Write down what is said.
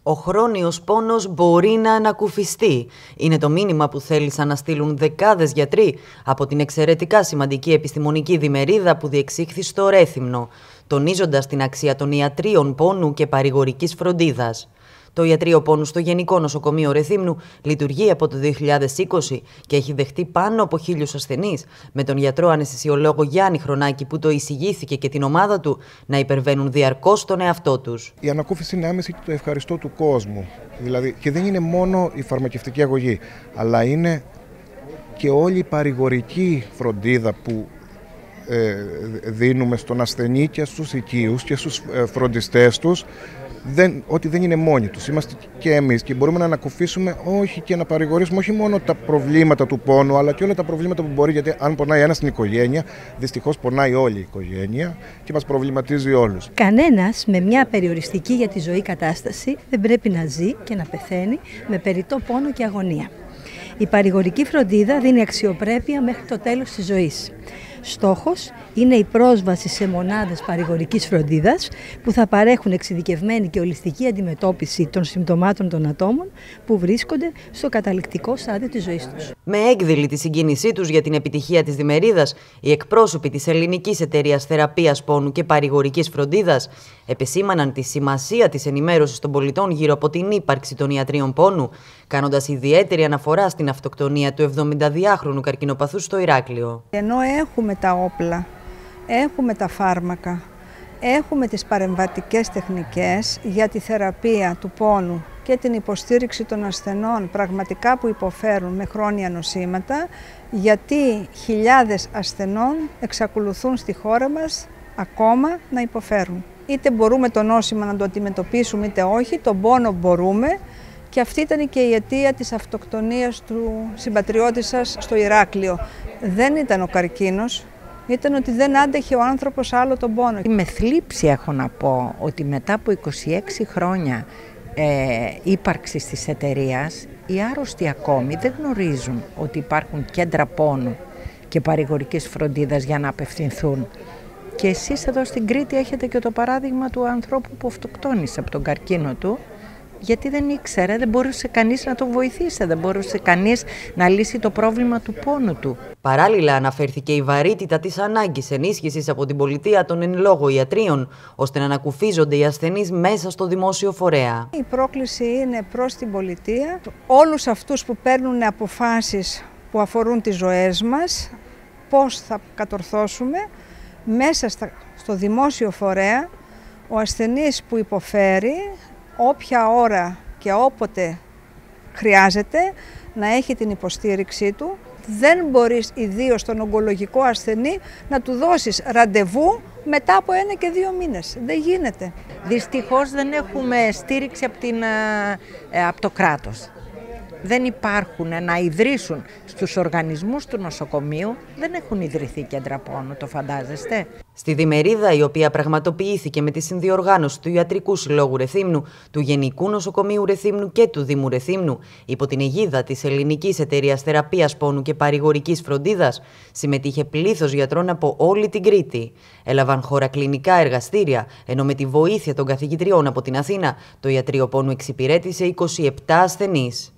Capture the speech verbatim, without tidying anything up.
Ο χρόνιος πόνος μπορεί να ανακουφιστεί. Είναι το μήνυμα που θέλησαν να στείλουν δεκάδες γιατροί από την εξαιρετικά σημαντική επιστημονική διμερίδα που διεξήχθη στο Ρέθυμνο, τονίζοντας την αξία των ιατρίων πόνου και παρηγορικής φροντίδας. Το ιατρείο πόνου στο Γενικό Νοσοκομείο Ρεθύμνου λειτουργεί από το δύο χιλιάδες είκοσι και έχει δεχτεί πάνω από χίλιους ασθενείς, με τον γιατρό αναισθησιολόγο Γιάννη Χρονάκη που το εισηγήθηκε και την ομάδα του να υπερβαίνουν διαρκώς τον εαυτό τους. Η ανακούφιση είναι άμεση και το ευχαριστώ του κόσμου. Δηλαδή, και δεν είναι μόνο η φαρμακευτική αγωγή, αλλά είναι και όλη η παρηγορική φροντίδα που ε, δίνουμε στον ασθενή και στους οικείους και στους ε, φροντιστές τους. Δεν, ότι δεν είναι μόνοι τους, είμαστε και εμείς και μπορούμε να ανακουφίσουμε όχι και να παρηγορήσουμε όχι μόνο τα προβλήματα του πόνου, αλλά και όλα τα προβλήματα που μπορεί, γιατί αν πονάει ένας στην οικογένεια, δυστυχώς πονάει όλη η οικογένεια και μας προβληματίζει όλους. Κανένας με μια περιοριστική για τη ζωή κατάσταση δεν πρέπει να ζει και να πεθαίνει με περιττό πόνο και αγωνία. Η παρηγορική φροντίδα δίνει αξιοπρέπεια μέχρι το τέλος της ζωής. Στόχος είναι η πρόσβαση σε μονάδες παρηγορικής φροντίδας που θα παρέχουν εξειδικευμένη και ολιστική αντιμετώπιση των συμπτωμάτων των ατόμων που βρίσκονται στο καταληκτικό στάδιο της ζωής τους. Με έκδηλη τη συγκίνησή τους για την επιτυχία της διμερίδας, οι εκπρόσωποι της Ελληνικής Εταιρείας Θεραπείας Πόνου και Παρηγορικής Φροντίδας επεσήμαναν τη σημασία της ενημέρωσης των πολιτών γύρω από την ύπαρξη των ιατρίων πόνου, κάνοντας ιδιαίτερη αναφορά στην αυτοκτονία του εβδομηνταδυάχρονου καρκινοπαθού στο Ηράκλειο. Ενώ έχουμε τα όπλα, έχουμε τα φάρμακα, έχουμε τις παρεμβατικές τεχνικές για τη θεραπεία του πόνου και την υποστήριξη των ασθενών πραγματικά που υποφέρουν με χρόνια νοσήματα, γιατί χιλιάδες ασθενών εξακολουθούν στη χώρα μας ακόμα να υποφέρουν. Είτε μπορούμε το νόσημα να το αντιμετωπίσουμε είτε όχι, τον πόνο μπορούμε. Και αυτή ήταν και η αιτία της αυτοκτονίας του συμπατριώτη σας στο Ηράκλειο. Δεν ήταν ο καρκίνος, ήταν ότι δεν άντεχε ο άνθρωπος άλλο τον πόνο. Με θλίψη έχω να πω ότι μετά από είκοσι έξι χρόνια ε, ύπαρξης της εταιρείας, οι άρρωστοι ακόμη δεν γνωρίζουν ότι υπάρχουν κέντρα πόνου και παρηγορικής φροντίδας για να απευθυνθούν. Και εσείς εδώ στην Κρήτη έχετε και το παράδειγμα του ανθρώπου που αυτοκτόνησε από τον καρκίνο του, γιατί δεν ήξερε, δεν μπορούσε κανείς να τον βοηθήσει, δεν μπορούσε κανείς να λύσει το πρόβλημα του πόνου του. Παράλληλα, αναφέρθηκε η βαρύτητα της ανάγκης ενίσχυσης από την πολιτεία των εν λόγω ιατρίων, ώστε να ανακουφίζονται οι ασθενείς μέσα στο δημόσιο φορέα. Η πρόκληση είναι προς την πολιτεία, όλους αυτούς που παίρνουν αποφάσεις που αφορούν τις ζωές μας, πώς θα κατορθώσουμε μέσα στο δημόσιο φορέα, ο ασθενής που υποφέρει, όποια ώρα και όποτε χρειάζεται να έχει την υποστήριξή του. Δεν μπορείς ιδίως στον ογκολογικό ασθενή να του δώσεις ραντεβού μετά από ένα και δύο μήνες. Δεν γίνεται. Δυστυχώς δεν έχουμε στήριξη από, την, από το κράτος. Δεν υπάρχουν να ιδρύσουν στους οργανισμούς του νοσοκομείου, δεν έχουν ιδρυθεί κέντρα πόνου, το φαντάζεστε. Στη διμερίδα, η οποία πραγματοποιήθηκε με τη συνδιοργάνωση του Ιατρικού Συλλόγου Ρεθύμνου, του Γενικού Νοσοκομείου Ρεθύμνου και του Δήμου Ρεθύμνου, υπό την αιγίδα της Ελληνικής Εταιρείας Θεραπείας Πόνου και Παρηγορικής Φροντίδας, συμμετείχε πλήθος γιατρών από όλη την Κρήτη. Έλαβαν χώρα κλινικά εργαστήρια, ενώ με τη βοήθεια των καθηγητριών από την Αθήνα, το Ιατρείο Πόνου εξυπηρέτησε είκοσι επτά ασθενείς.